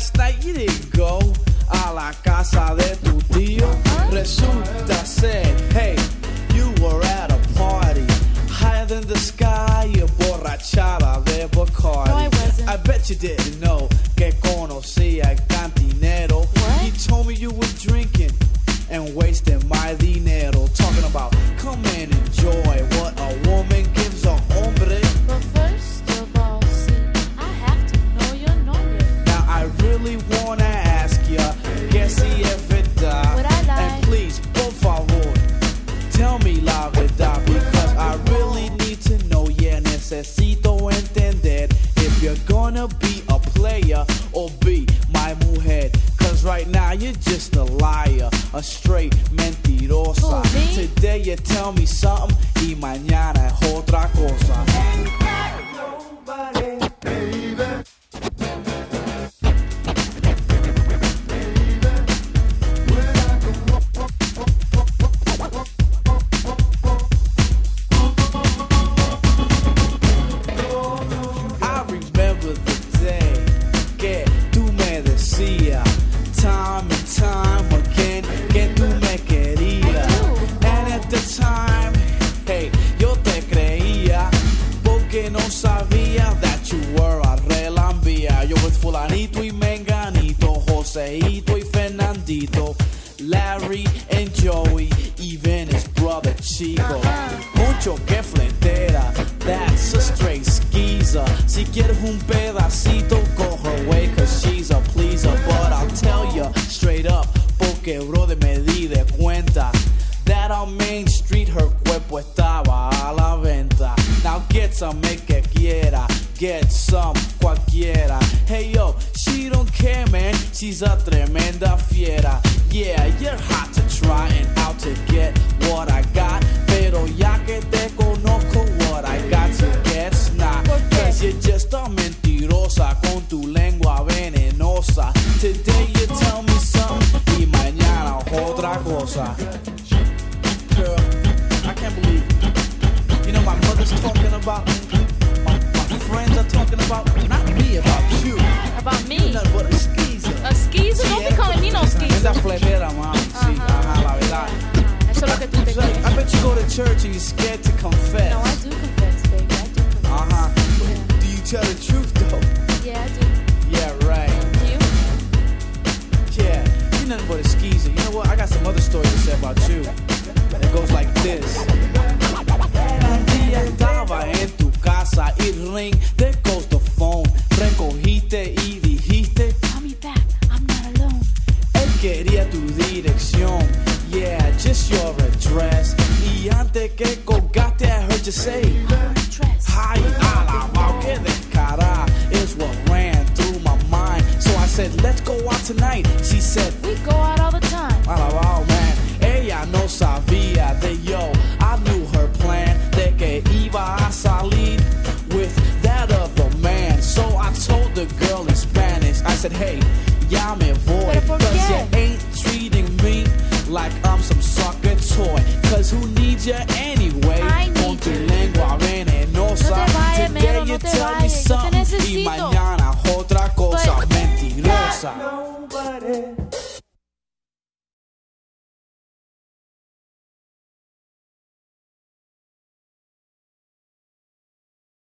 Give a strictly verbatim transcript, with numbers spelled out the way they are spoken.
last night you didn't go a la casa de tu tío. Resulta ser, hey, you were at a party higher than the sky, you borrachada de Bacardi. No, I wasn't. I bet you didn't know que conocía el cantinero. What? He told me you were drinking and wasting my dinero. Talking about come and enjoy what a woman gives a hombre. But first of all, see, I have to know your nombre. Now I really wanna ask ya, que si es verdad. Would I lie? And please, por favor, tell me la verdad, because I really need to know. Yeah, necesito entender if you're gonna be a player or be my mujer. Cause right now you're just a liar, a straight mentirosa. Who, me? Today you tell me something y mañana es otra cosa. I remember the day que tú me decías time and time again que tú me querías. And at the time, hey, yo te creía porque no sabía that you were a relambía. Yo with fulanito y menganito, Joseito y Fernandito, Larry and Joey, even his brother Chico. Mucho que fletera, that's a straight skeezer. Si quieres un pedacito, go her way, cause she's a pleaser. But I'll tell ya straight up, porque brother me di de cuenta that on Main Street her cuerpo estaba a la venta. Now get some, make que quiera, get some, cualquiera. Hey yo, she don't care man, she's a tremenda fiera. Yeah, you're hot to try and out to get what I got, pero ya que te conozco, what I got to get's not. Cause you're just a mentirosa con tu lengua venenosa. Today you tell me something y mañana otra cosa. Girl, I can't believe it. You know my mother's talking about me, my, my friends are talking about me, not me, about you. About me? You're nothing but a skeezer. A skeezer? Don't be calling me no skeezer. Esa fletera, mami, sí, ajá, la verdad. Eso es lo que tú te It's like, crees. I bet you go to church and you're scared to confess. No, I do confess, baby. I do confess. Uh-huh. Yeah. Do you tell the truth, though? Yeah, I do. Yeah, right. Do you? Yeah, you're nothing but a skeezer. You know what? I got some other stories to say about you. It goes like this. Un día estaba en tu casa y ring, there goes the phone. Recogiste y dijiste, Call me back. I'm not alone. él quería tu dirección. Yeah, just your address. Y antes que colgaste, I heard you say, Dress. ay, alabao, que descarada is what ran through my mind. So I said, let's go out tonight. She said, We go out all the time. alabao, man. Ella no sabía de yo. I knew her plan de que iba a salir with that other man. So I told the girl in Spanish, I said, hey, ya me voy. Pero ¿por Cause qué? you ain't treating me like I'm some sucker toy. Cause who needs you anyway? I need Con tu you. lengua venenosa. No te vayas, Today Mero, you no te tell me vayas. Yo te something y necesito. mañana